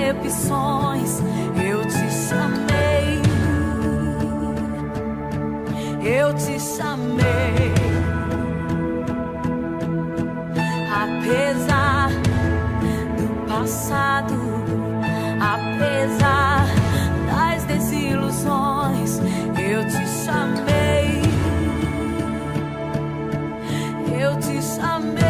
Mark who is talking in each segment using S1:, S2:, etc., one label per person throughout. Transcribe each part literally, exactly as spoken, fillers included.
S1: decepções, eu te chamei, eu te chamei. Apesar do passado, apesar das desilusões, eu te chamei, eu te chamei.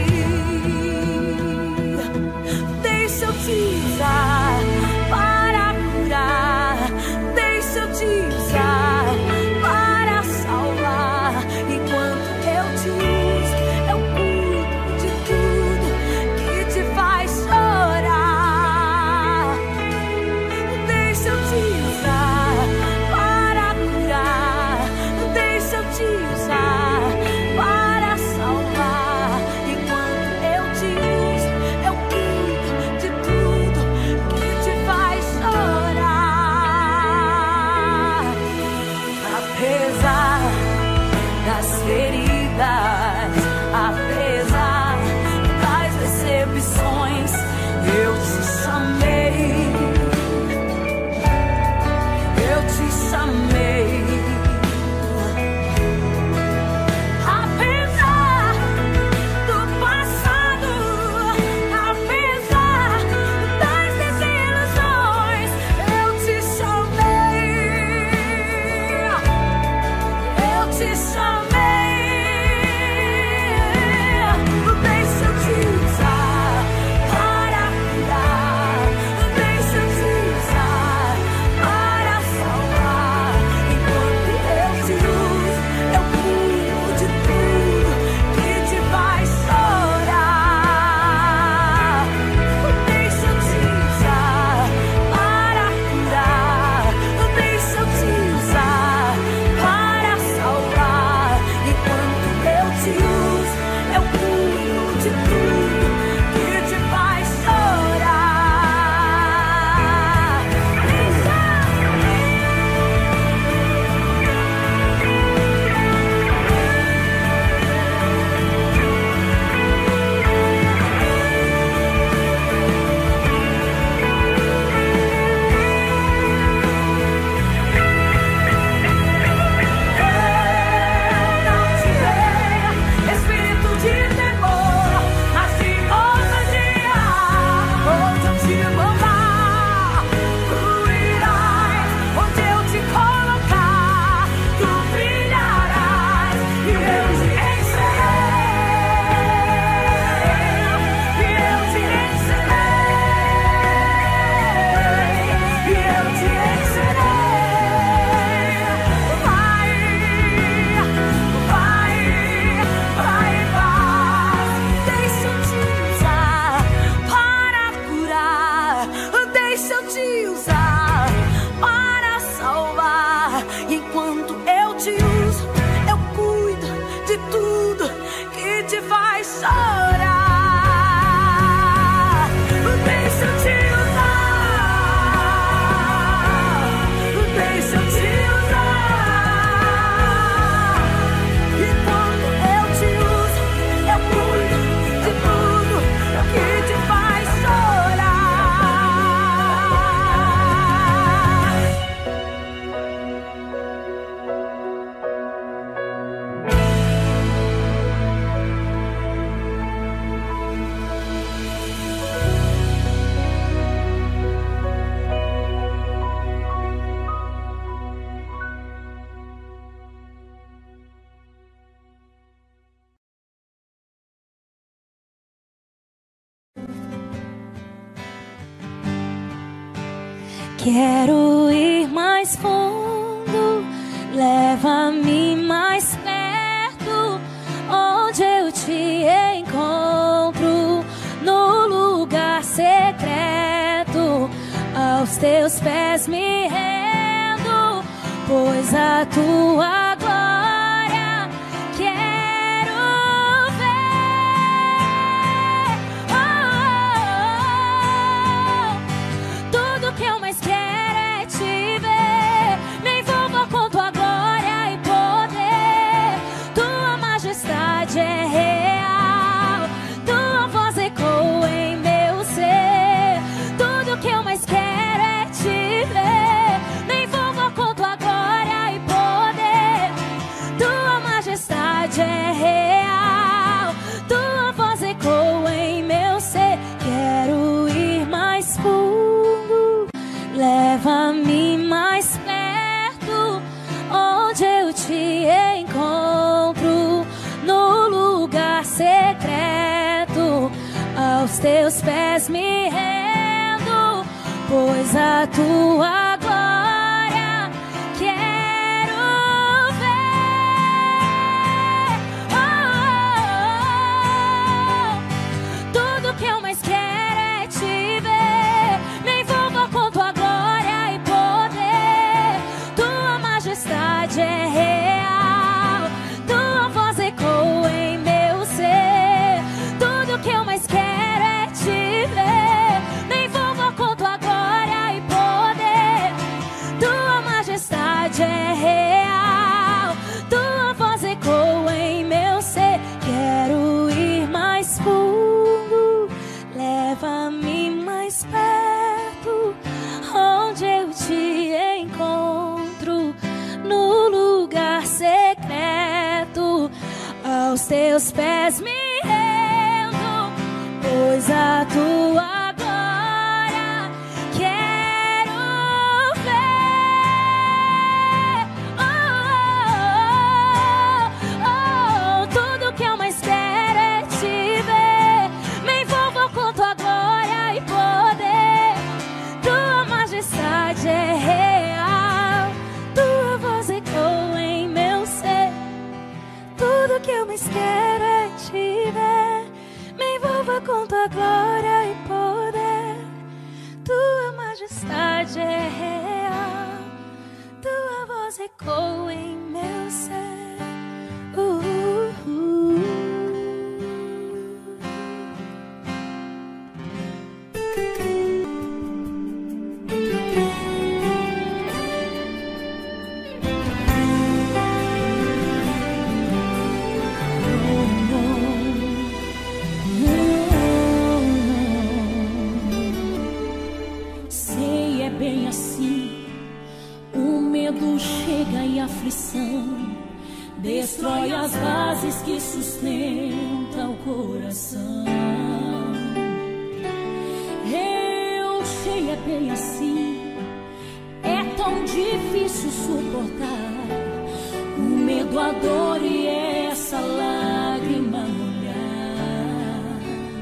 S1: Deixa eu te usar para curar, deixa eu te usar para salvar. Enquanto eu te uso, eu cuido de tudo que te faz chorar. Deixa eu te usar para curar, deixa eu te usar para salvar. Enquanto eu te uso, eu cuido de tudo que te faz chorar. Apesar das feridas, apesar das decepções, eu te chamei, eu te chamei. Apesar do passado, apesar das desilusões, eu te chamei, eu te chamei. Deixa eu te usar para curar, deixa eu te usar para salvar. Enquanto eu te uso, eu cuido de tudo que te faz chorar. Deixa eu te usar para curar, deixa eu te usar para salvar. Enquanto eu te uso, eu cuido de tudo que te faz chorar. Deixa espírito de temor, mas de ousadia, onde eu te mandar, tu irás, onde eu te colocar, tu brilharás, e eu te encherei, e eu te encherei, e eu te encherei. Vai, vai, vai, vai. Deixa eu te usar para curar, deixa eu te usar para salvar. Enquanto eu te uso, eu cuido de tudo que te faz chorar. Deixa eu te usar, deixa eu te usar. Enquanto eu te uso, eu cuido de tudo que te faz chorar.
S2: Quero ir mais fundo, leva-me mais perto, onde eu te encontro, no lugar secreto. Aos teus pés me rendo, pois a tua glória quero ver. Oh, oh, oh. Tudo que eu mais quero é te ver. Me envolva com tua glória e poder. Tua majestade é real, tua voz ecoa em meu ser. Tudo que eu mais teus pés me rendo, pois a tua glória quero ver. Oh, oh, oh. Tudo que eu mais quero é te ver. Me envolva com tua glória e poder. Tua majestade é real, tua voz ecoa em meu ser. Tudo que eu mais quero é te ver. Me envolva com tua glória e poder. Tua majestade é real, tua voz ecoa em meu ser. Quero ir mais fundo, leva-me mais perto, onde eu te encontro, no lugar secreto. Aos teus pés me rendo, pois a tua glória quero ver. Oh, oh, oh, oh. Tudo que eu mais quero é te ver. Me envolva com tua glória e poder. Tua majestade é real, tua voz ecoa em meu ser. Tudo que eu mais quero é te ver. Me envolva com tua glória e poder. Tua majestade é real, tua voz ecoa em meu ser. Uh, uh, uh.
S3: Sei, é bem assim. O medo chega e a aflição destrói as bases que sustentam o coração. Eu sei, é bem assim. É tão difícil suportar o medo, a dor e essa lágrima molhar.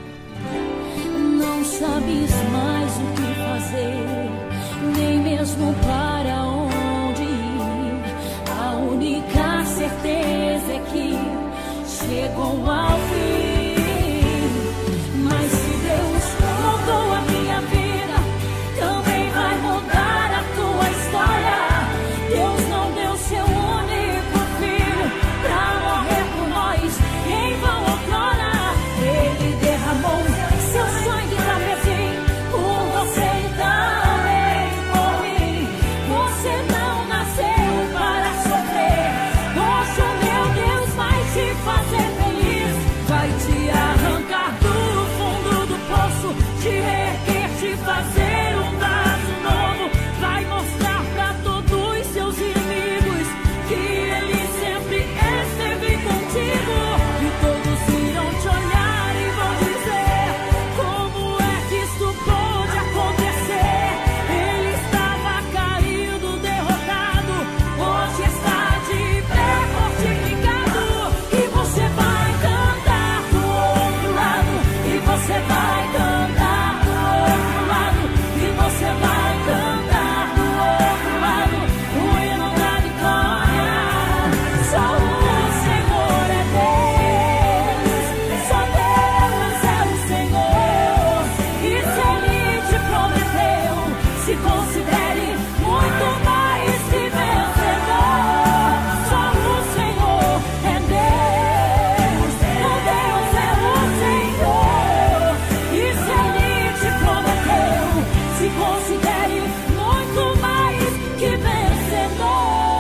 S3: Não sabes mais o que fazer, nem mesmo para onde ir. A única certeza é que chegou ao fim. Mas se Deus mudou a minha vida, também vai mudar a tua história. Deus não deu seu único filho pra morrer por nós em vão outrora. Ele derramou seu sangue pra mim, por você e também por mim. Você não nasceu para sofrer. Hoje o meu Deus vai te fazer feliz. Vai te arrancar do fundo do poço, te reerguer, te fazer um vaso novo. Vai mostrar pra todos seus inimigos que Ele sempre esteve contigo. E todos irão te olhar e vão dizer: como é que isso pode acontecer? Ele estava caído, derrotado, hoje está de pé, fortificado. E você vai cantar do outro lado, e você vai cantar do outro lado, e você vai cantar do outro lado, o hino da vitória. Só o Senhor é Deus, só Deus é o Senhor. E se Ele te prometeu, se considere muito mais que vencedor. Só o Senhor é Deus, o Deus é o Senhor. E se Ele te prometeu, se considere muito mais que vencedor.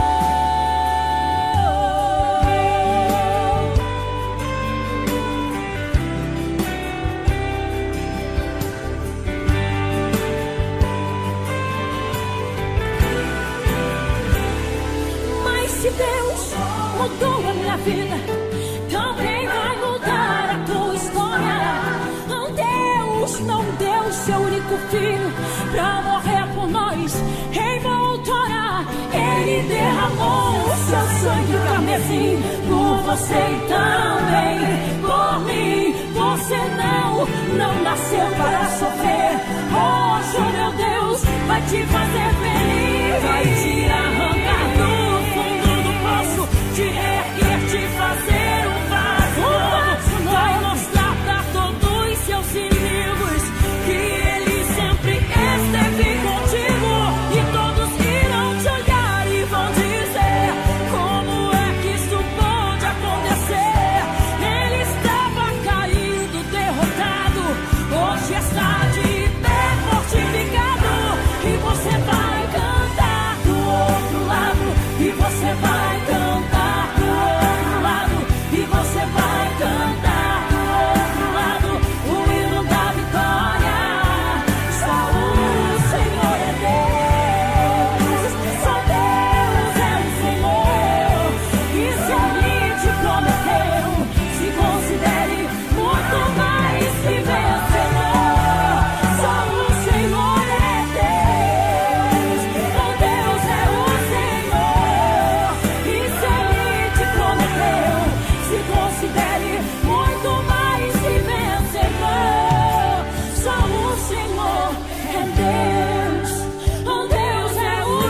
S3: Mas se Deus mudou a minha vida, também vai mudar a tua história. Oh, Deus não deu seu único filho pra morrer por nós em vão outrora. Ele derramou o seu sangue pra mim. assim por você e também por mim. Você não, não nasceu para sofrer. Hoje, oh, meu Deus, vai te fazer feliz. Vai te arrancar do fundo do poço, te erguer, te fazer um vaso novo. Vai mostrar pra todos seus inimigos que Ele sempre esteve contigo. E todos irão te olhar e vão dizer: como é que isso pode acontecer? Ele estava caído, derrotado, hoje está de pé fortificado. E você vai cantar do outro lado, e você vai cantar do outro lado, e você vai cantar do outro lado o hino da vitória. Só o Senhor é Deus, só Deus é o Senhor. E se Ele te prometeu, se considere muito mais que vencedor. Só o Senhor é Deus, só Deus é o Senhor. E se Ele te prometeu, se considere muito mais que vencedor. Só o Senhor é Deus, oh Deus é o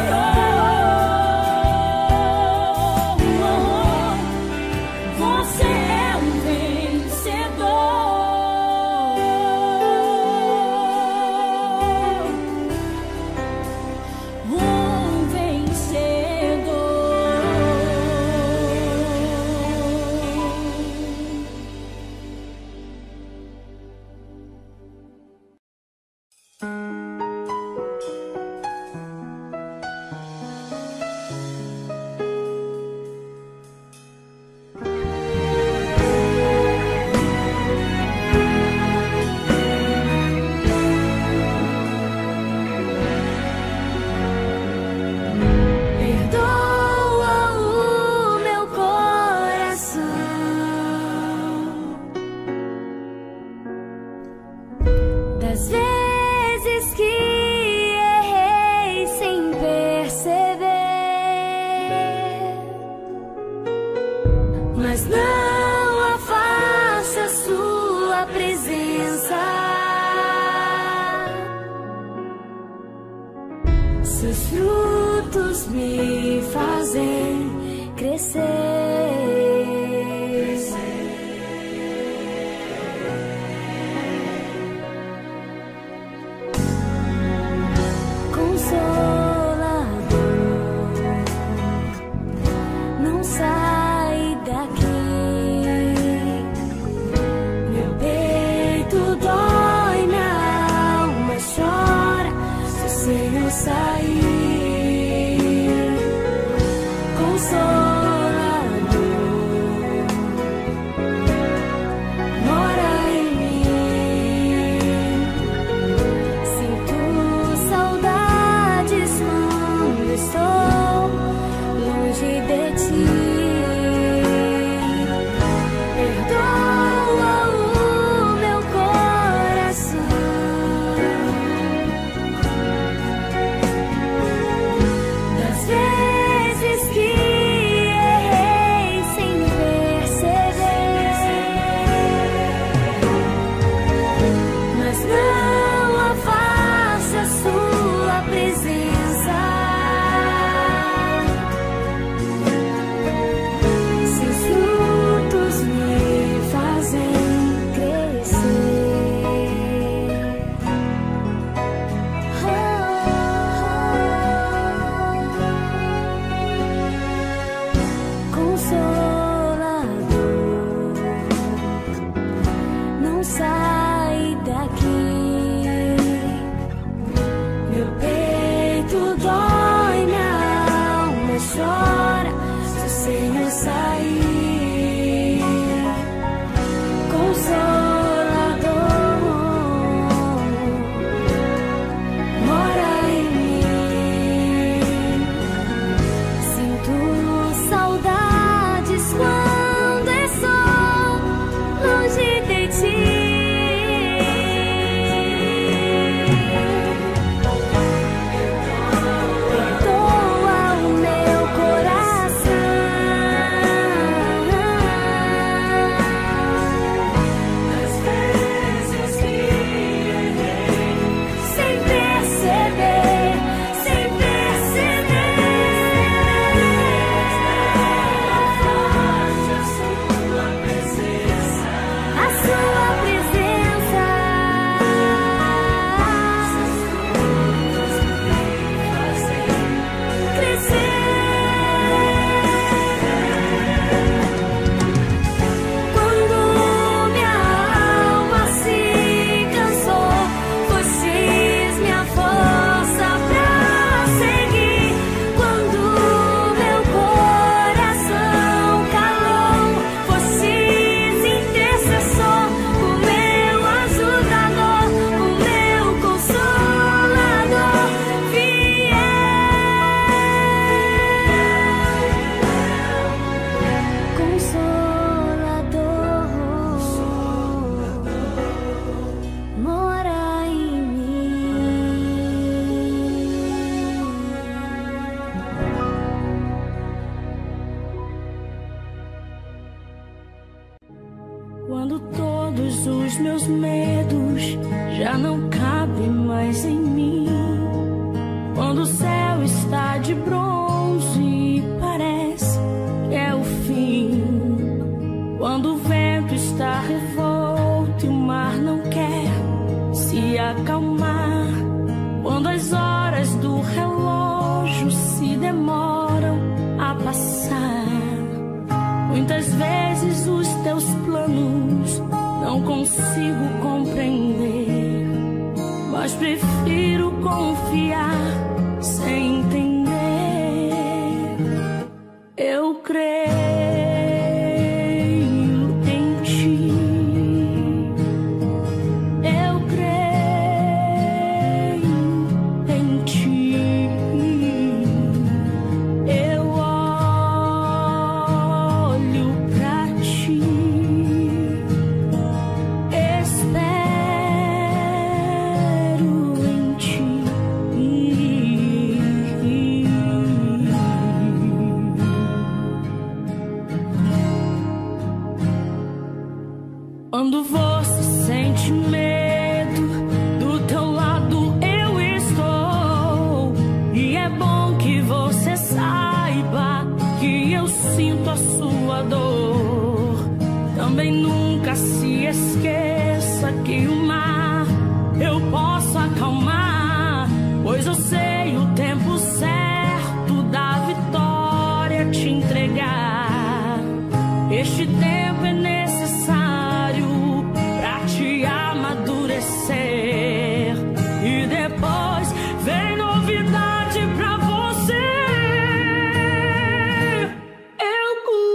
S3: Senhor. Você é um vencedor, um vencedor.
S2: Perdoa o meu coração das vezes que errei sem perceber, mas não afasta a sua presença. Seus frutos me fazem crescer. Consolador, não sai daqui. Meu peito dói, minha alma chora se o Senhor sair. Consolador, mora em mim. Sinto saudades quando estou longe de ti. Perdoa o meu coração
S3: os meus medos já não cabem mais em mim. Quando o céu está de bronze e parece que é o fim. Quando o vento está revolto e o mar não quer se acalmar. Quando as horas do relógio se demoram a passar. Muitas vezes os teus planos não consigo compreender, mas prefiro confiar sem entender. Eu creio em ti. Eu creio em ti. Eu olho pra ti. Espero em ti. Quando você sente medo, do teu lado eu estou. E é bom que você saiba que eu sinto a sua dor. Também nunca se esqueça que o mar eu posso acalmar, pois eu sei o tempo certo da vitória te entregar. Este tempo é necessário pra te amadurecer. E depois vem novidade pra você. Eu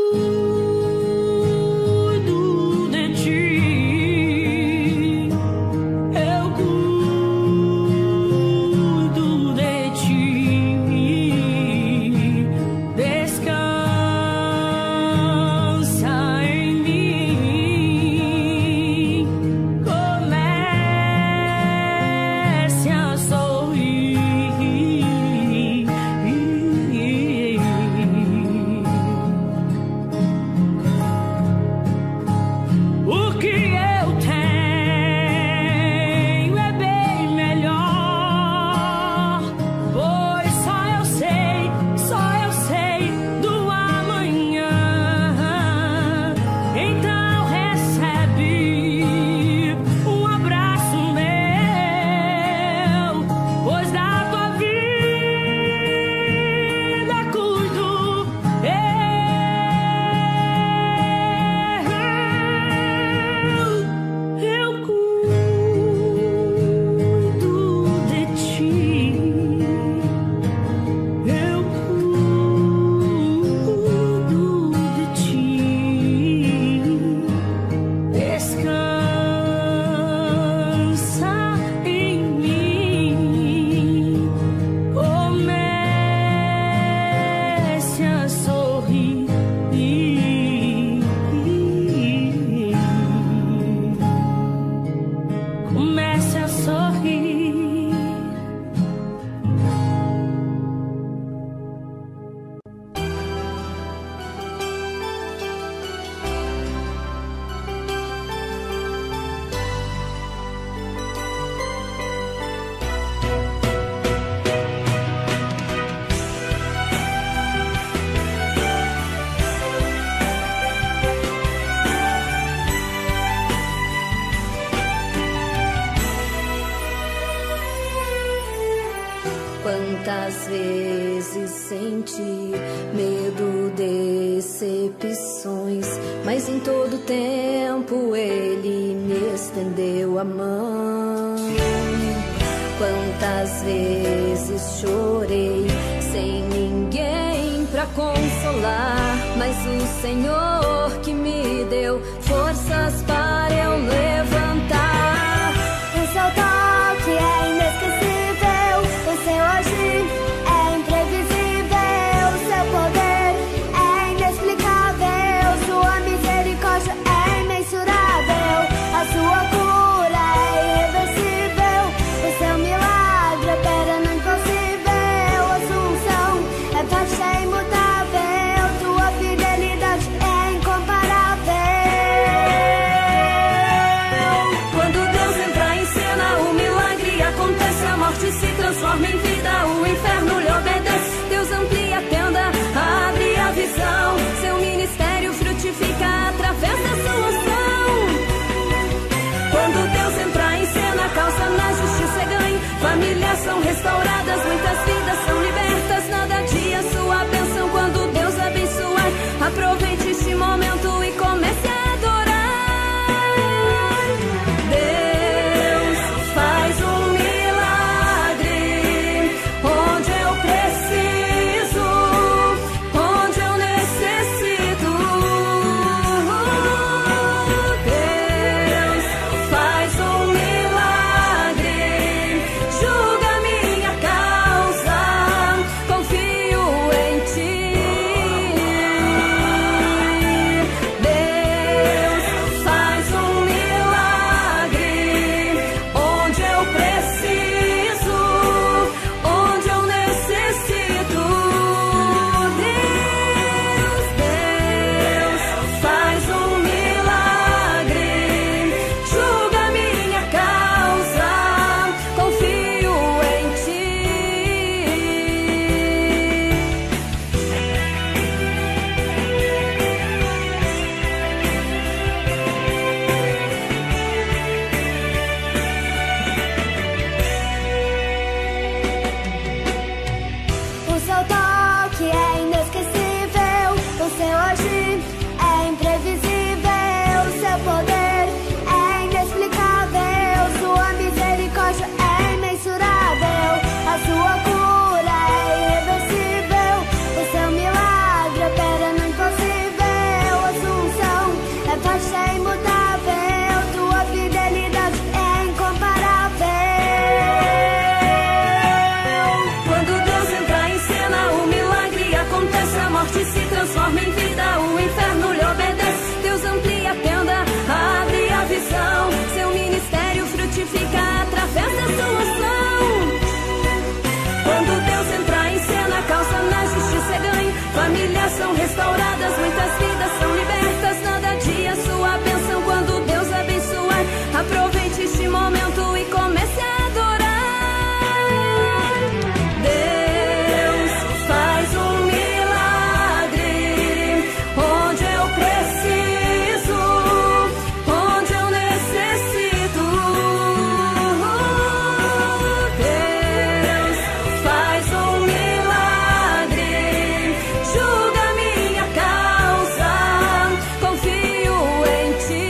S3: cuido de ti. Eu cuido de ti. Descansa em mim. Comece a sorrir. O que eu tenho é bem melhor, pois só eu sei, só eu sei do amanhã. Então recebe um abraço meu, pois da tua vida cuido eu. Eu cuido de ti. Eu cuido de ti. Descansa em mim. Comece a sorrir. Comece a sorrir.
S4: Quantas vezes senti medo, decepções, mas em todo tempo Ele me estendeu a mão. Quantas vezes chorei sem ninguém pra consolar, mas o Senhor que me deu forças para eu levantar.
S5: O seu toque é inesquecível, o seu agir é imprevisível, o seu poder é inexplicável, sua misericórdia é imensurável, a sua cura é irreversível, o seu milagre é eterno e impossível, a sua unção é forte e imutável, tua fidelidade é incomparável.
S1: são restauradas, muitas vidas são libertas. Nada adia sua bênção quando Deus abençoar. Aproveite este momento e comece a adorar. Deus faz um milagre onde eu preciso, onde eu necessito. Deus faz um milagre, julga minha causa, confio em ti. Deus faz um milagre onde eu preciso, onde eu necessito. Deus, Deus faz um milagre, julga minha causa, confio em ti.
S5: O seu toque é inesquecível, o seu agir é imprevisível, o seu poder é inexplicável, sua misericórdia é imensurável, a sua cura é irreversível, o seu milagre opera no impossível, a sua unção é forte, é imutável, tua fidelidade é incomparável.
S1: Quando Deus entra em cena, o milagre acontece, a morte se transforma em vida, o inferno lhe obedece. Deus amplia a tenda, abre a visão, seu ministério frutifica através da sua ação. Quando Deus entra em cena, causa na justiça é ganho, famílias são restauradas, muitas vidas são libertas. Nada adia sua bênção quando Deus abençoar. Aproveite este momento e comece a adorar. Deus faz um milagre onde eu preciso, onde eu necessito. Deus faz um milagre, julga minha causa, confio em ti.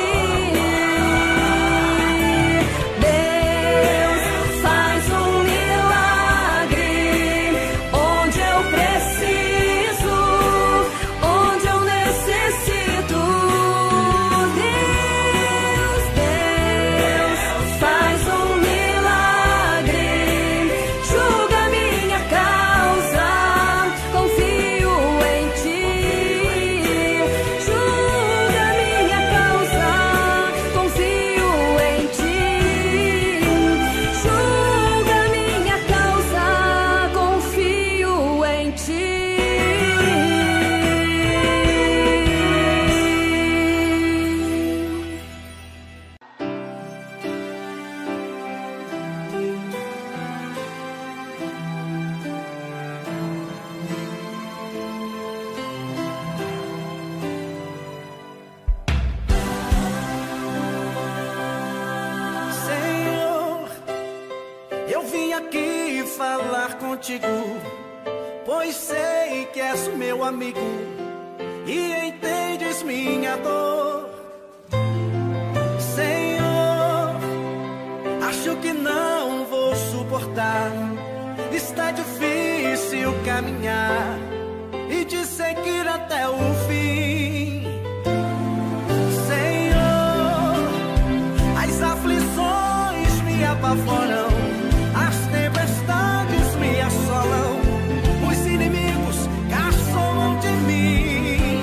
S1: Deus faz um milagre onde eu preciso, onde eu necessito. Deus, Deus faz um milagre, julga minha causa, confio em ti. Julga minha causa, confio em ti. Julga minha causa, confio em ti.
S6: Senhor, eu vim aqui falar contigo, pois sei que és o meu amigo e entendes minha dor. Senhor, acho que não vou suportar, está difícil caminhar e te seguir até o fim. Senhor, as aflições me apavoram, as tempestades me assolam, os inimigos caçam de mim.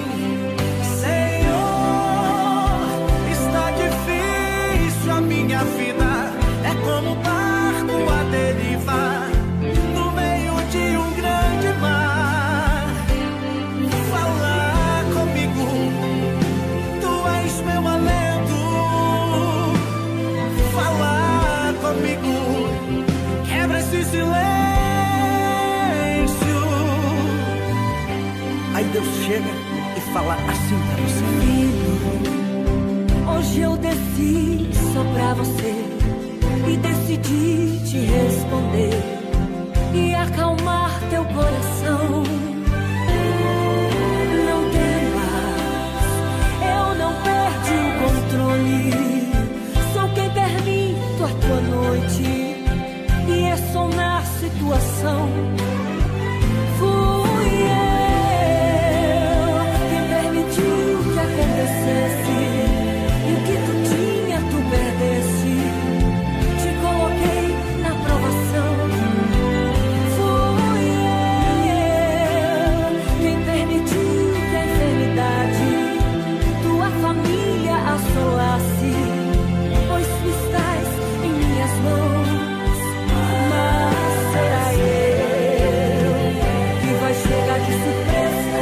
S6: Senhor, está difícil a minha vida, é como um barco à deriva, no meio de um grande mar. Fala comigo, tu és meu alento. Fala comigo, quebra esse silêncio. Aí Deus chega e fala assim pra você:
S3: Filho, hoje eu desci só pra você e decidi te responder e acalmar teu coração. Não temas, eu não perdi o controle. Sou quem permito a tua noite e ressonar a situação. Fui eu quem permitiu que acontecesse e o que tu tinha tu perdesse. Te coloquei na provação. Fui eu quem permitiu que a enfermidade tua família assolasse, pois tu estás em minhas mãos. Mas será eu que vai chegar de surpresa?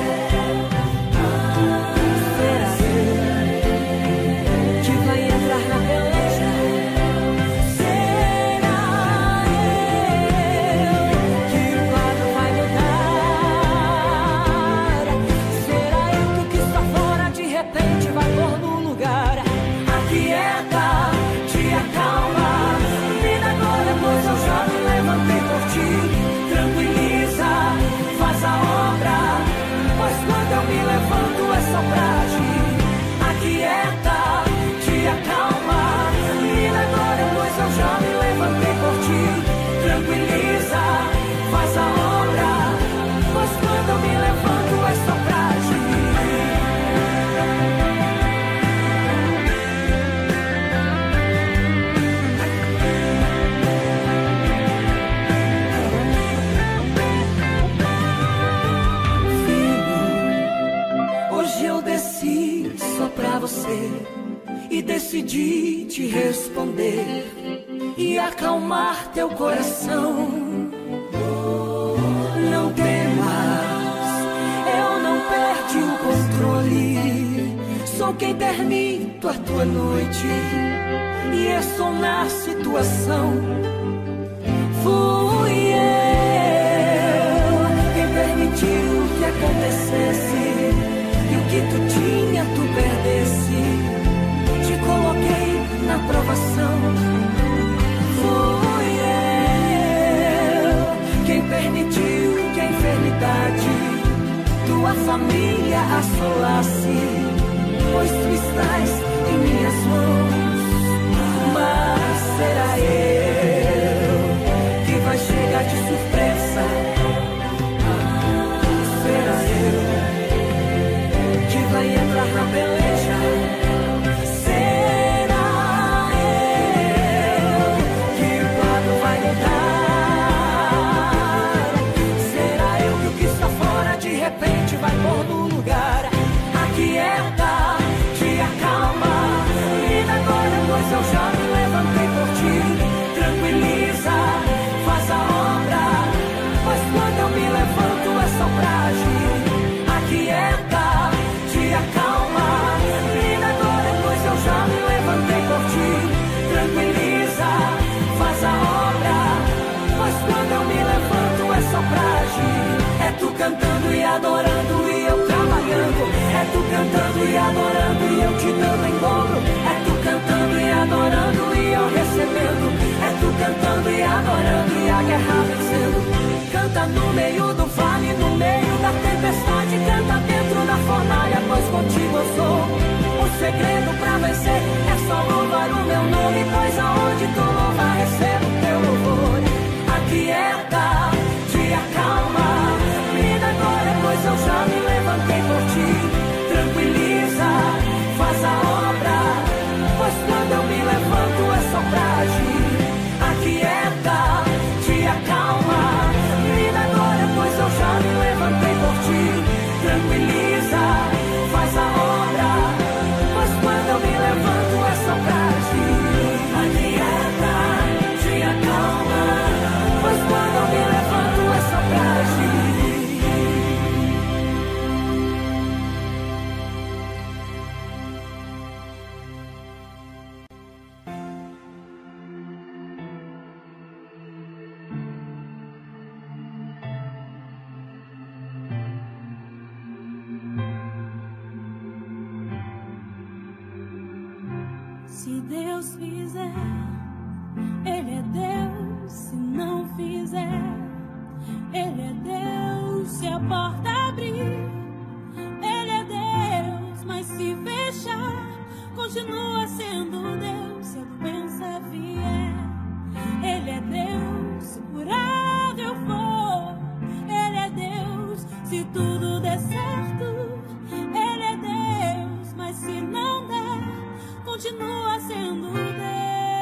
S3: Será eu que vai entrar na peleja? Será eu que o quadro vai mudar? Será eu que o que está fora de repente vai pôr no lugar? Aquieta, te acalma, me dá glória, pois eu já me levantei por ti. Tranquiliza, faz a obra, pois quando eu me levanto é só pra agir. Aquieta, te acalma, me dá glória, pois eu já me levantei por ti. Tranquiliza, faz a obra, pois quando eu me levanto é só pra agir. Hoje eu desci só pra você e decidi te responder e acalmar teu coração. Não temas, eu não perdi o controle. Sou quem permito a tua noite e ressonar a situação. Fui eu quem permitiu que acontecesse e o que tu tinha tu perdesse. Te coloquei na provação. Fui eu quem permitiu que a enfermidade tua família assolasse, pois tu estás em minhas mãos. Mas será eu que vai chegar de surpresa? Será eu que vai entrar na peleja? Será eu que o quadro vai mudar? Será eu que o que está fora de repente vai pôr no lugar? Aquieta, te acalma, me dá glória, pois eu já me levantei por ti. Tranquiliza, faz a obra, pois quando eu me levanto é só pra agir. Aquieta, te acalma, me dá glória, pois eu já me levantei por ti. Tranquiliza, faz a obra, pois quando eu me levanto é só pra agir. É tu cantando e adorando e eu trabalhando. É tu cantando e adorando e eu te dando em dobro. É tu cantando e adorando e eu recebendo. É tu cantando e adorando e a guerra vencendo. Canta no meio do vale, no meio da tempestade. Canta dentro da fornalha, pois contigo eu sou. O segredo pra vencer é só louvar o meu nome, pois aonde tu louvar recebo teu louvor. Aquieta, te acalma, me dá glória, pois eu já me levantei por ti. Tranquiliza, faz a obra, pois quando eu me levanto é só pra agir. Aquieta, te acalma, me dá glória, pois eu já me levantei por ti. Tranquiliza, faz a obra, pois quando eu me levanto é só pra agir. Aquieta, te acalma, pois quando eu me levanto é só pra agir.
S2: Se Deus fizer,
S3: Ele é Deus se não fizer. Ele é Deus se a porta abrir. Ele é Deus, mas se fechar, continua sendo Deus se a doença vier. Ele é Deus se curado eu for. Ele é Deus se tudo der certo. Ele é Deus, mas se não der, continua sendo Deus.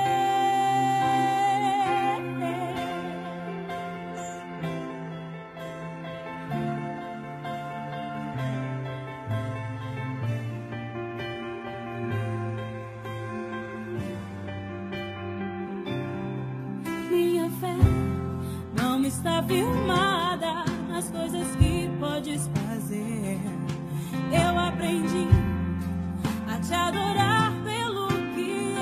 S3: Minha fé não está firmada nas coisas que podes fazer. Eu aprendi a te adorar pelo que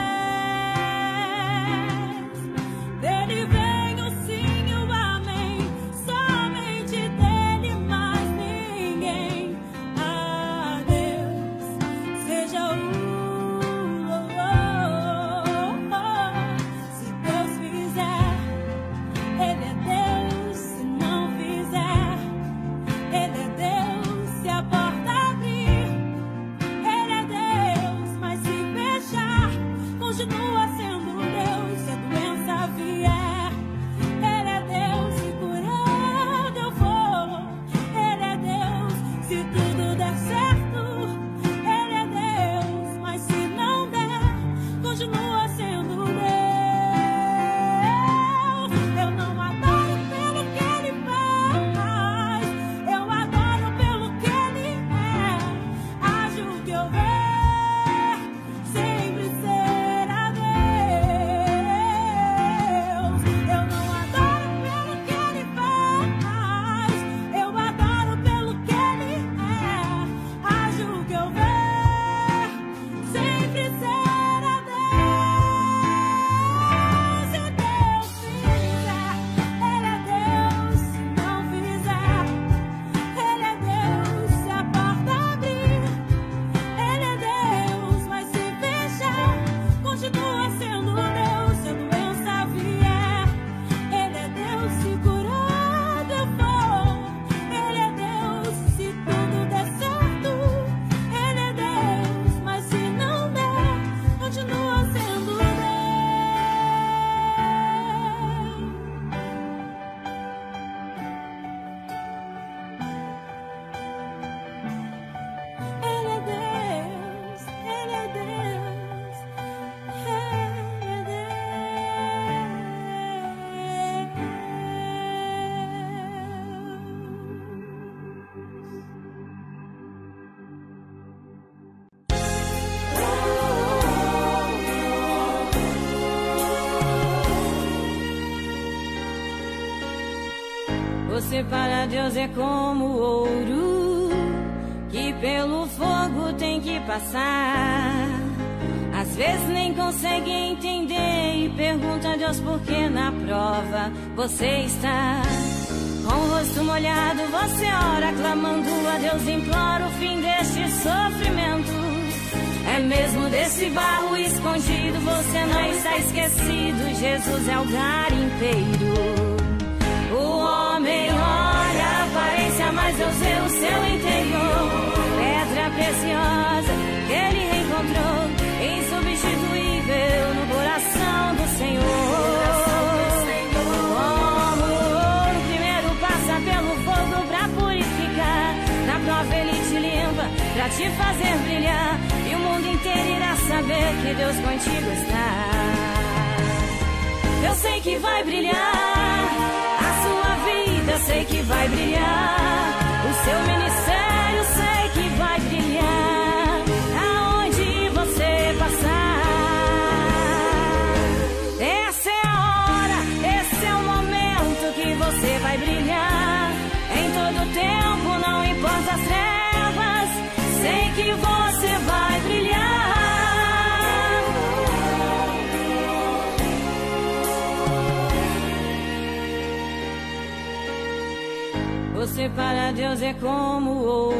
S3: és. Dele vem o sim e o amém, somente dele, mais ninguém. Ah, Deus, seja o oh, oh, oh. Se Deus fizer, Ele é Deus. Se não fizer, Ele é Deus. Se a porta abrir, Ele é Deus, mas se fechar, continua sendo Deus. Se a doença vier, Ele é Deus. Se curado eu for, Ele é Deus. Se tudo der certo, Ele é Deus, mas se não der, continua sendo Deus. Eu não adoro pelo que Ele faz, eu adoro pelo que Ele é. Acho que eu ver, sempre será Deus. Eu não adoro pelo que Ele faz, eu adoro pelo que Ele é. Acho que eu ver, sempre será Deus. Se Deus fizer, Ele é Deus. Se não fizer, Ele é Deus. Se a porta abrir, Ele é Deus, mas se fechar, continua sendo Deus. Se a doença vier, Ele é Deus. Se curado eu for, Ele é Deus. Se tudo der certo, Ele é Deus, mas se não der, continua sendo Deus. Ele é Deus, Ele é Deus, Ele é
S2: Você para Deus é como ouro que pelo fogo tem que passar. Às vezes nem consegue entender e pergunta a Deus por que na prova você está. Com o rosto molhado você ora, clamando a Deus, implora o fim deste sofrimento. É mesmo desse barro escondido, você não está esquecido. Jesus é o garimpeiro. O homem olha a aparência, mas Deus vê o seu interior. Pedra preciosa que ele reencontrou, insubstituível no coração do Senhor. Como o ouro primeiro passa pelo fogo pra purificar, na prova ele te limpa pra te fazer brilhar, e o mundo inteiro irá saber que Deus contigo está. Eu sei que vai brilhar a sua vida, sei que vai brilhar o seu ministério, sei que vai brilhar aonde você passar. Essa é a hora, esse é o momento que você vai brilhar. Em todo tempo, não importa as trevas, sei que você vai brilhar. Você para Deus é como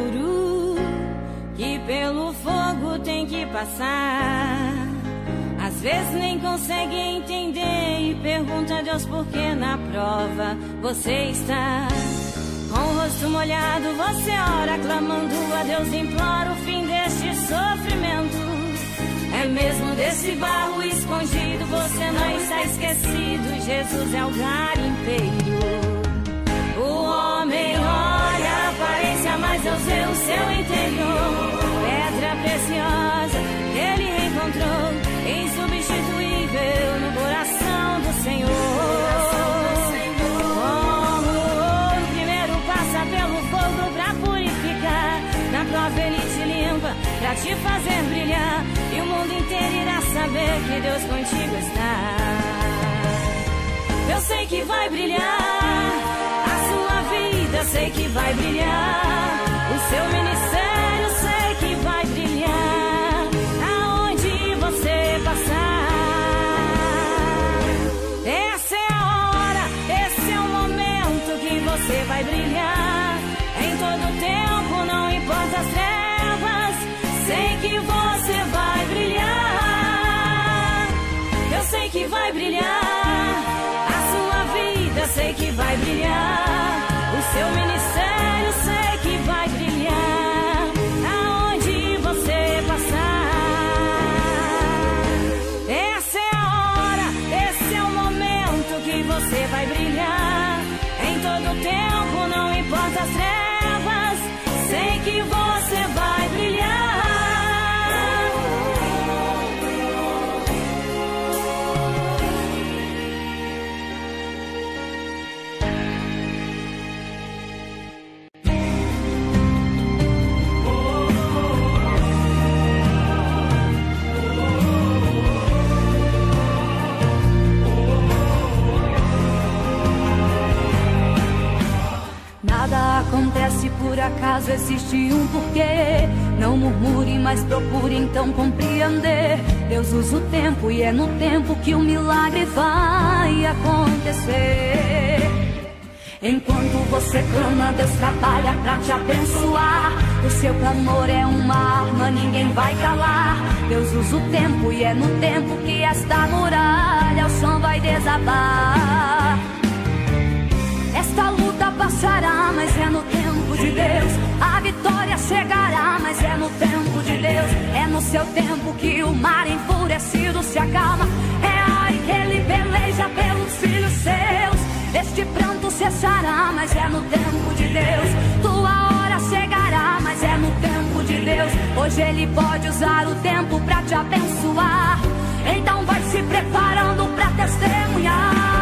S2: ouro que pelo fogo tem que passar. Às Às vezes nem consegue entender e pergunta a Deus por que na prova você está. Com o rosto molhado você ora, clamando a Deus, implora o fim deste sofrimento. É mesmo desse barro escondido, você não está esquecido, Jesus é o garimpeiro. O homem olha a aparência, mas Deus vê o seu interior. Pedra preciosa que ele reencontrou, insubstituível no coração do Senhor. Como o ouro primeiro passa pelo fogo pra purificar, na prova ele te limpa pra te fazer brilhar, e o mundo inteiro irá saber que Deus contigo está. Eu sei que vai brilhar a sua vida, sei que vai brilhar o seu ministério, sei que vai brilhar aonde você passar. Essa é a hora, esse é o momento que você vai brilhar. Em todo tempo, não importa as trevas, sei que você vai brilhar. Eu sei que vai brilhar a sua vida, sei que vai brilhar o seu ministério, sei que vai brilhar aonde você passar. Essa é a hora, esse é o momento que você vai brilhar. Em todo tempo, não importa as trevas, sei que você vai brilhar.
S4: Nada acontece por acaso, existe um porquê. Não murmure, mas procure então compreender. Deus usa o tempo e é no tempo que o milagre vai acontecer. Enquanto você clama, Deus trabalha pra te abençoar. O seu clamor é uma arma, ninguém vai calar. Deus usa o tempo e é no tempo que esta muralha o som vai desabar. Esta luta passará, mas é no tempo de Deus. A vitória chegará, mas é no tempo de Deus. É no seu tempo que o mar enfurecido se acalma. É aí que ele peleja pelos filhos seus. Este pranto cessará, mas é no tempo de Deus. Tua hora chegará, mas é no tempo de Deus. Hoje ele pode usar o tempo pra te abençoar. Então vai se preparando pra testemunhar.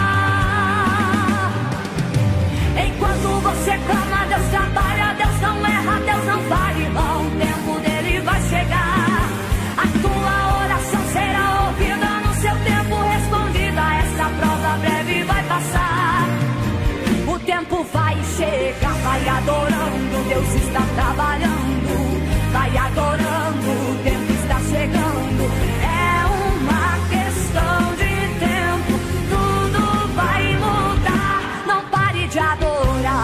S4: Enquanto você clama, Deus trabalha, Deus não erra, Deus não vai em vão. O tempo dele vai chegar. A tua oração será ouvida, no seu tempo respondida. Essa prova breve vai passar. O tempo vai chegar, vai adorando, Deus está trabalhando. Vai adorando, o tempo está chegando. É uma questão de tempo, tudo vai mudar. Não pare de adorar.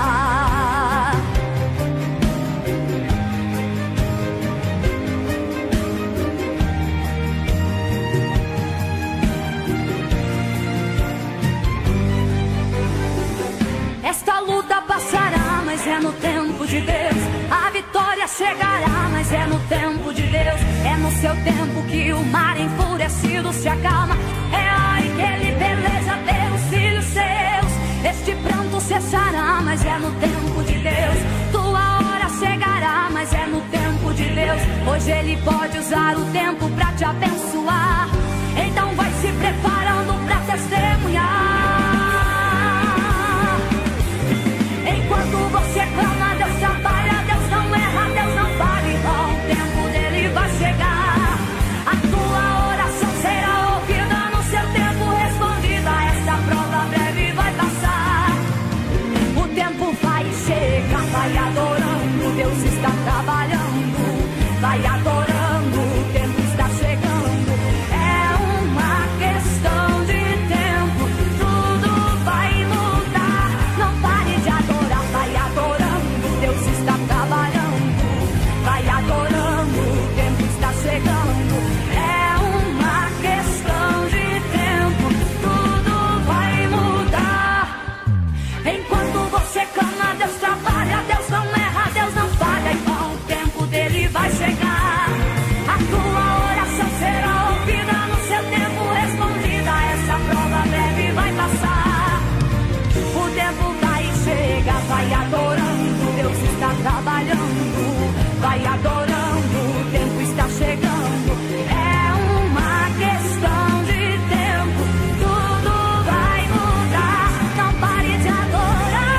S4: Esta luta passará, mas é no tempo de Deus. A vitória chegará, mas é no tempo de Deus. É no seu tempo que o mar enfurecido se acalma. É aí que ele peleja pelos filhos seus. Este pranto cessará, mas é no tempo de Deus. Tua hora chegará, mas é no tempo de Deus. Hoje ele pode usar o tempo pra te abençoar. Então vai se preparando pra testemunhar. Enquanto você clama, Deus trabalha, Deus não erra, Deus não para em vão. O tempo dele vai chegar. A tua oração será ouvida, no seu tempo respondida. Essa prova breve vai passar. O tempo vai chegar, vai adorando, Deus está trabalhando. Vai adorando, o tempo está chegando. chega, vai adorando, Deus está trabalhando, vai adorando, o tempo está chegando. É uma questão de tempo, tudo vai mudar, não pare de adorar.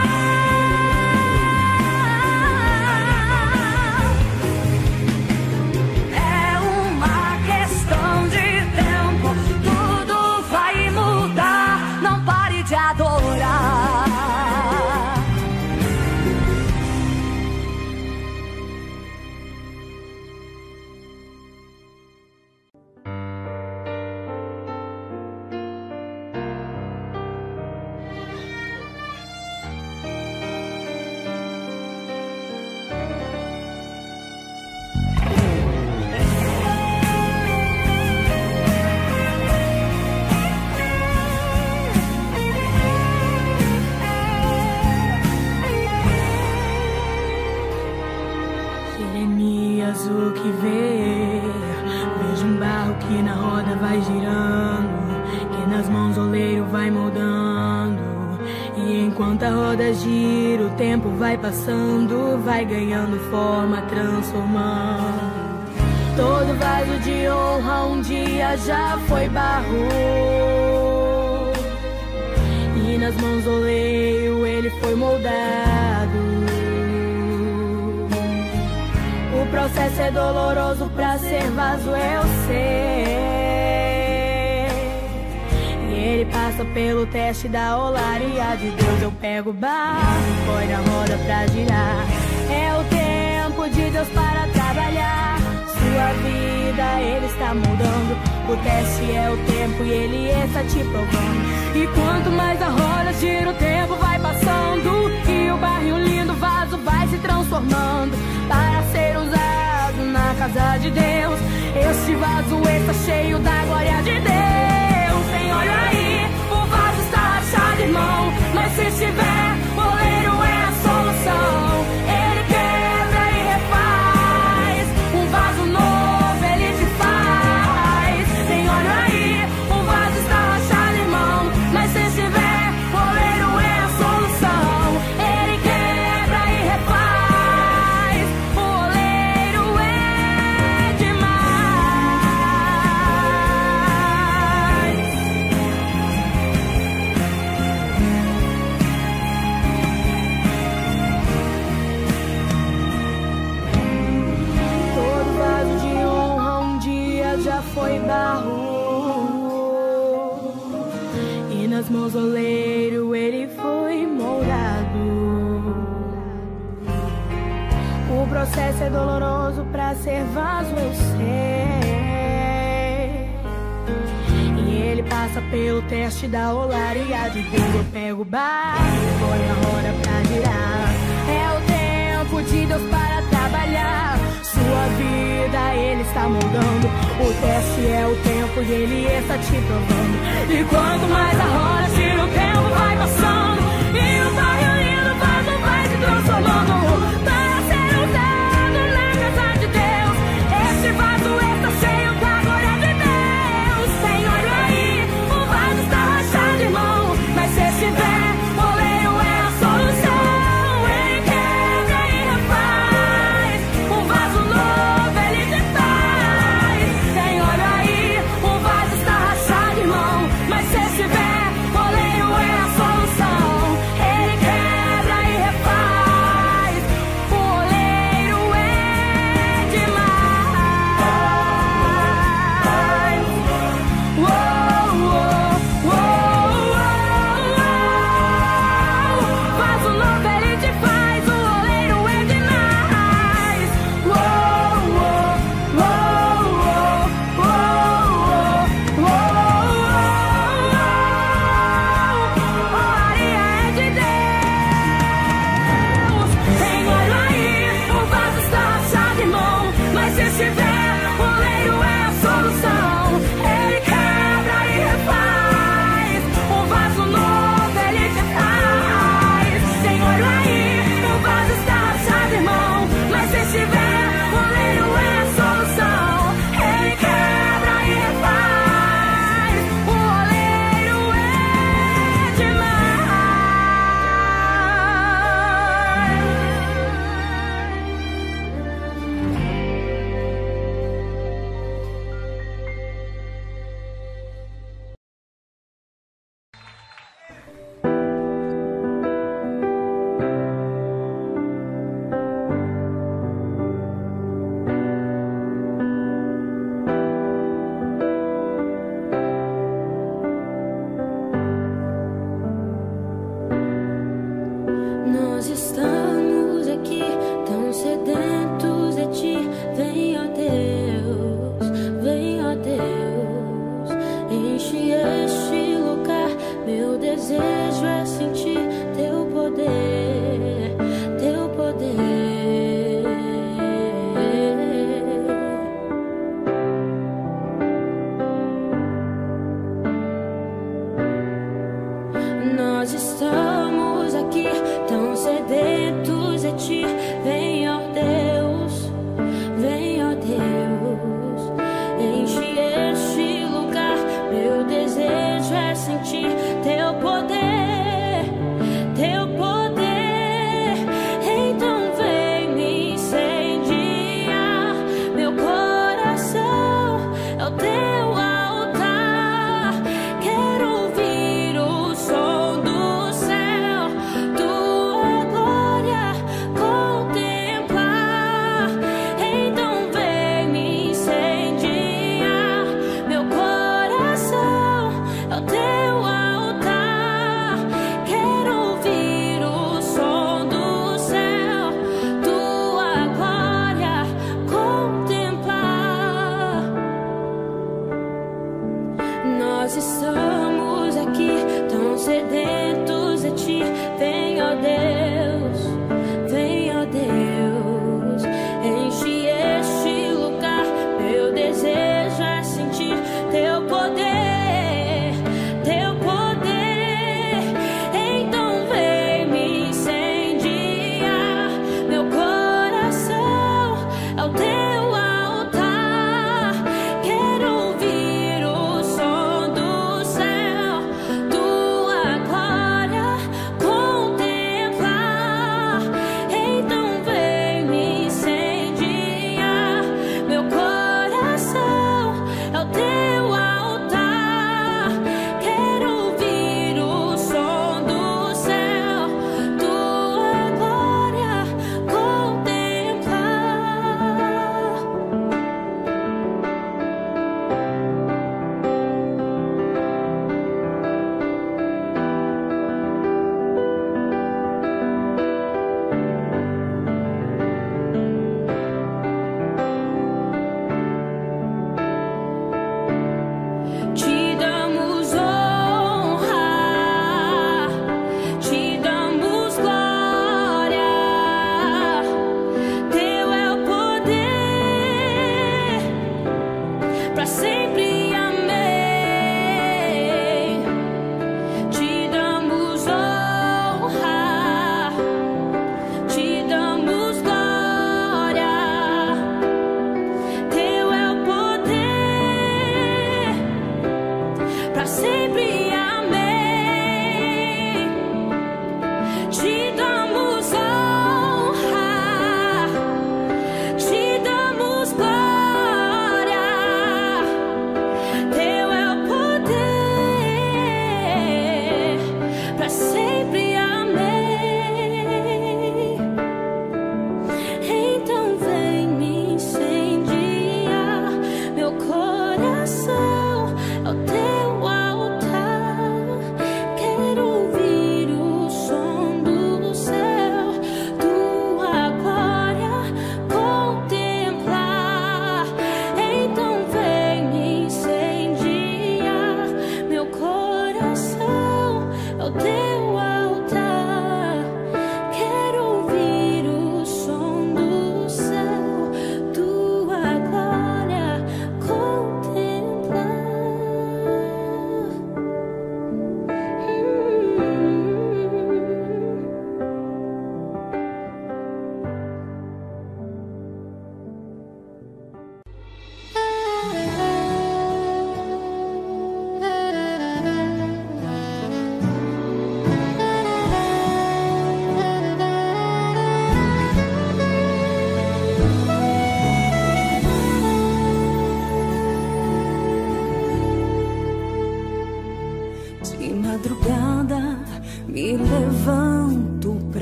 S4: É uma questão de tempo, tudo vai mudar, não pare de adorar.
S3: Jeremias, o que vê? Vejo um barro que na roda vai girando, que nas mãos o oleiro vai moldando. E enquanto a roda gira, o tempo vai passando, vai ganhando forma, transformando. Todo vaso de honra um dia já foi barro, e nas mãos do oleiro ele foi moldado. O processo é doloroso pra ser vaso, eu sei. E ele passa pelo teste da olaria de Deus. Eu pego o barro, põe na roda pra girar. É o tempo de Deus para trabalhar sua vida, ele está mudando. O teste é o tempo e ele está te provando. E quanto mais a roda gira, o tempo vai passando, e o barril lindo vaso vai se transformando para ser usado na casa de Deus. Este vaso está cheio da glória de Deus. Vem, olha aí, o vaso está rachado, irmão, mas se estiver, o oleiro é a solução. Ele quebra e refaz, um vaso novo ele te faz. Vem, olha aí, o vaso está rachado, irmão, mas se estiver, o oleiro é a solução. Ele quebra e refaz, o oleiro é demais. Todo vaso de honra um dia já foi barro, e nas mãos do oleiro ele foi moldado. O processo é doloroso pra ser vaso, eu sei. E ele passa pelo teste da olaria de Deus. Eu pego o barro, põe a roda pra girar. É o tempo de Deus para trabalhar sua vida, ele está mudando. O teste é o tempo e ele está te provando. E quanto mais a roda gira, o tempo vai passando, e o barril lindo vaso vai se transformando para ser usado na casa de Deus. Este vaso está cheio da glória de Deus. Tem, olha aí, o vaso está rachado, irmão, mas se estiver, o oleiro é a solução. Ele quebra e refaz, um vaso novo ele te faz. Tem, olha aí, o vaso está rachado, irmão, mas se estiver, o oleiro é a solução.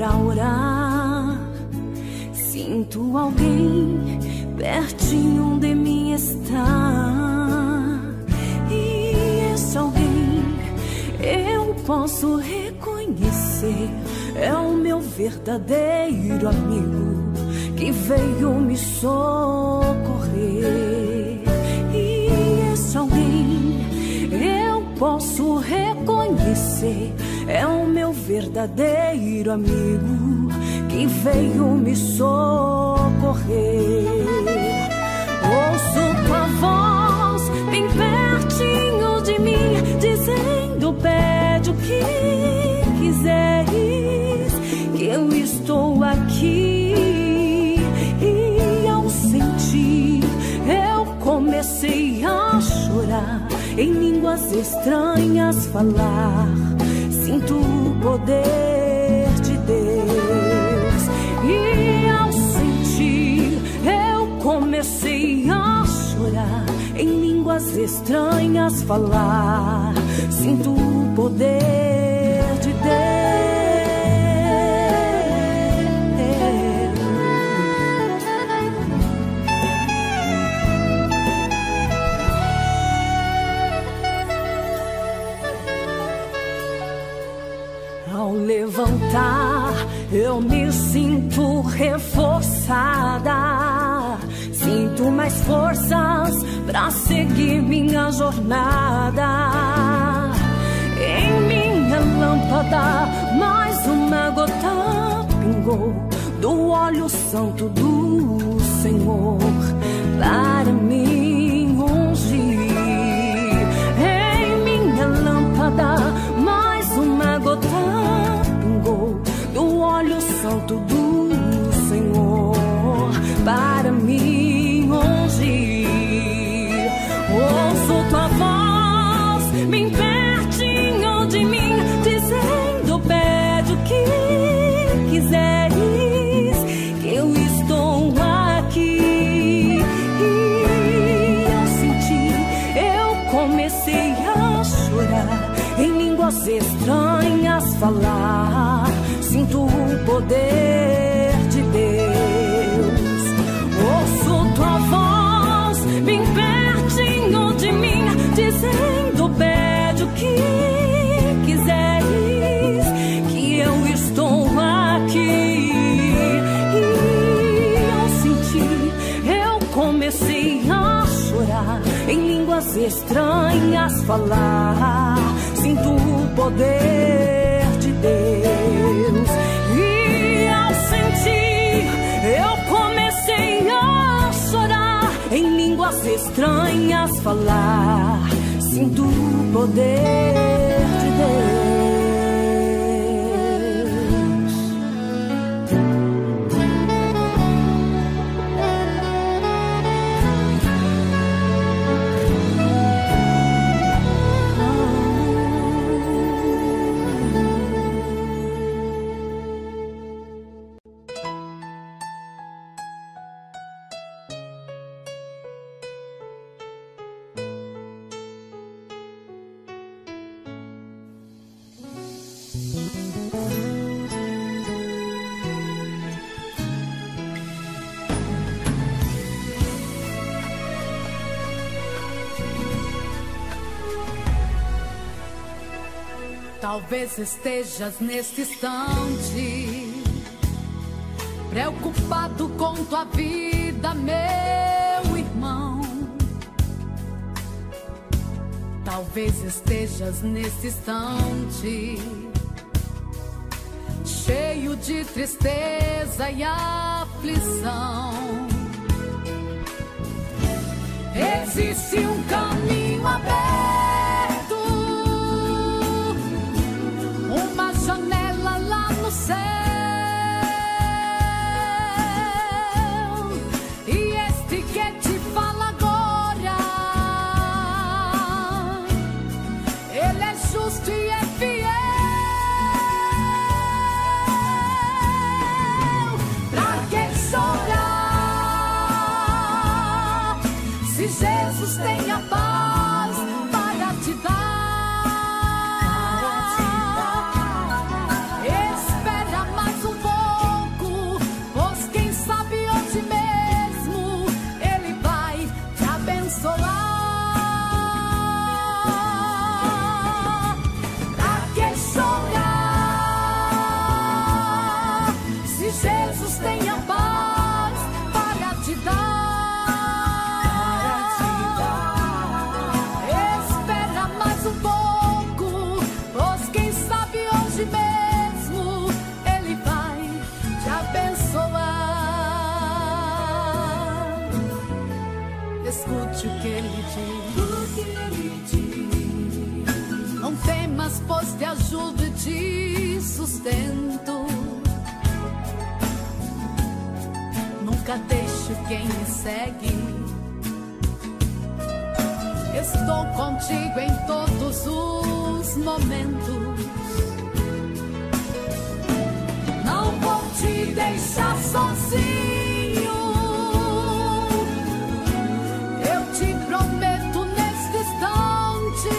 S3: pra orar. Sinto alguém pertinho de mim estar. E esse alguém eu posso reconhecer. É o meu verdadeiro amigo que veio me socorrer. E esse alguém eu posso reconhecer. É o meu verdadeiro amigo que veio me socorrer. Ouço tua voz bem pertinho de mim, dizendo: pede o que quiseres, que eu estou aqui. E ao sentir, eu comecei a chorar, em línguas estranhas falar. Sinto o poder de Deus. E ao sentir, eu comecei a chorar, em línguas estranhas falar. Sinto o poder de Deus. Ao levantar, eu me sinto reforçada. Sinto mais forças pra seguir minha jornada. Em minha lâmpada, mais uma gota pingou do óleo santo do Senhor para me ungir. Em minha lâmpada, mais uma gota pingou do óleo santo do Senhor para me ungir. Ouço tua voz bem pertinho de mim, dizendo: pede o que quiseres, que eu estou aqui. E ao sentir, eu comecei a chorar, em línguas estranhas falar. Sinto o poder de Deus. Ouço tua voz bem pertinho de mim, dizendo: pede o que quiseres, que eu estou aqui. E ao sentir, eu comecei a chorar, em línguas estranhas falar. Sinto o poder de Deus. E ao sentir, eu comecei a chorar, em línguas estranhas falar. Sinto o poder de Deus.
S4: Talvez estejas neste instante preocupado com tua vida, meu irmão. Talvez estejas neste instante cheio de tristeza e aflição. Existe um caminho aberto, uma janela lá no céu, e este que te fala agora, ele é justo e é fiel. Pra que chorar, se Jesus tem a paz para te dar? Espera mais.
S3: sinto. Nunca deixo quem me segue. Estou contigo em todos os momentos. Não vou te deixar sozinho. Eu te prometo neste instante.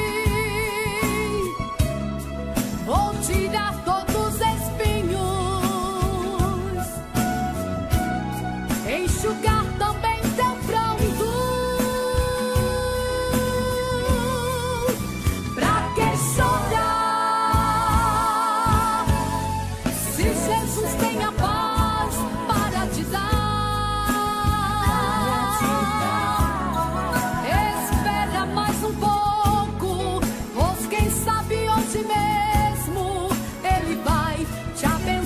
S3: Vou tirar todos os espinhos, enxugar também teu pranto. Pra que chorar? Se Jesus tem a paz para te dar. Espera mais um pouco, pois quem sabe hoje mesmo Ele vai te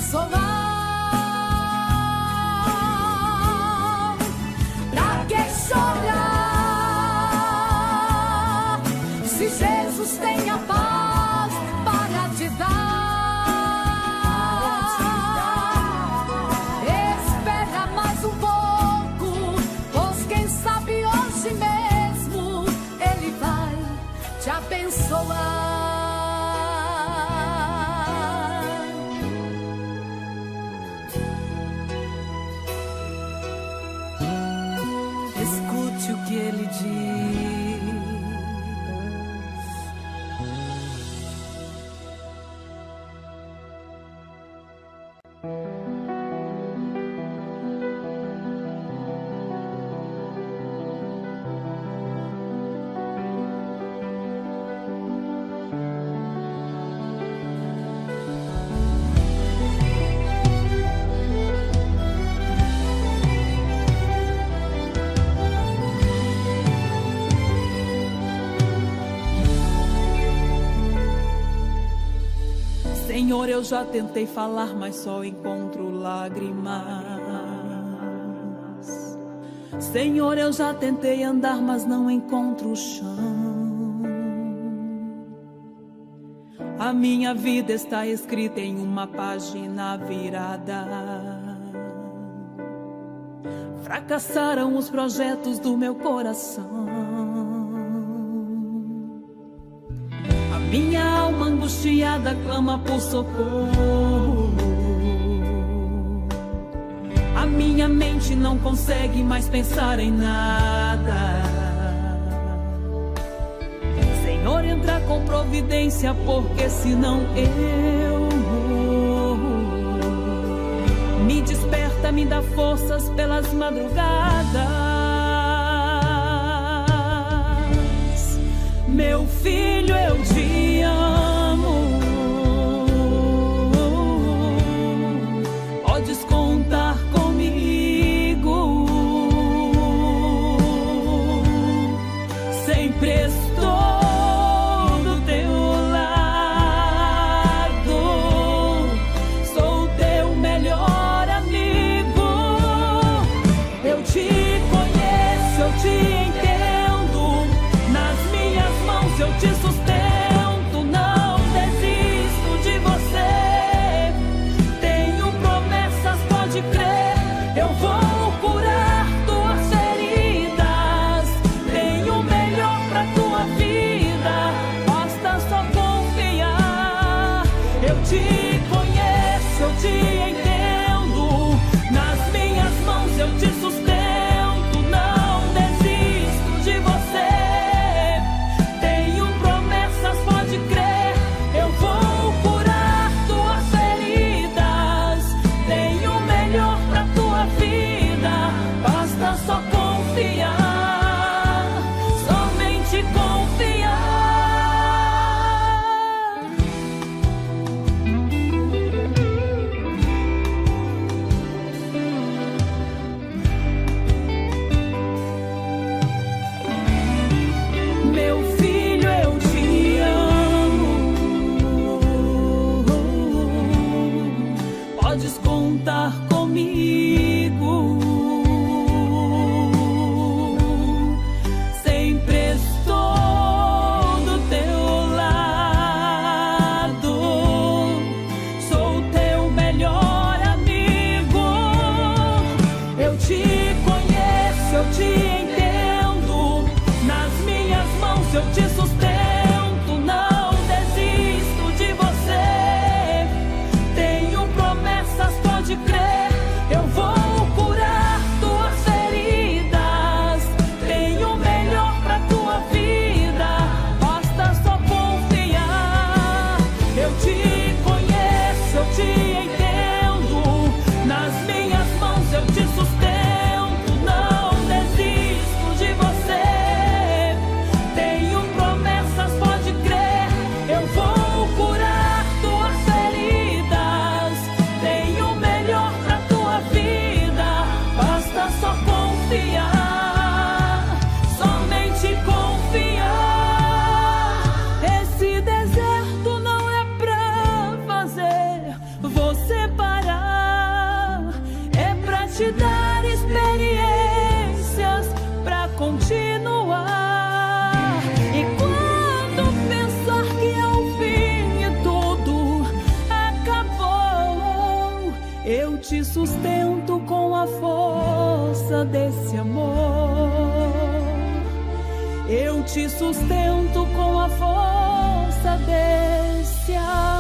S3: abençoar. Pra que chorar? Se Jesus tem a paz para te dar. Espera mais um pouco, pois quem sabe hoje mesmo Ele vai te abençoar. Escute o que Ele diz.
S7: Senhor, eu já tentei falar, mas só encontro lágrimas. Senhor, eu já tentei andar, mas não encontro o chão. A minha vida está escrita em uma página virada. Fracassaram os projetos do meu coração. Minha alma angustiada clama por socorro. A minha mente não consegue mais pensar em nada. Senhor, entra com providência, porque senão eu morro. Me desperta, me dá forças pelas madrugadas. Meu filho, eu te amo. Podes contar comigo. Sempre estou do teu lado. Sou teu melhor amigo. Eu te conheço, eu te entendo. Eu te sustento, não desisto de você. Tenho promessas, pode crer. Eu vou curar tuas feridas. Tenho o melhor pra tua vida. Basta só confiar. Eu te conheço, eu te entendo. Nas minhas mãos eu te sustento, não desisto de você. Pode crer, eu vou curar tuas feridas. Tenho o melhor pra tua vida. Basta só confiar, somente confiar. Meu filho, eu te amo. Podes contar comigo. Sempre estou do teu lado. Sou teu Eu te sustento com a força desse amor. Eu te sustento com a força desse amor.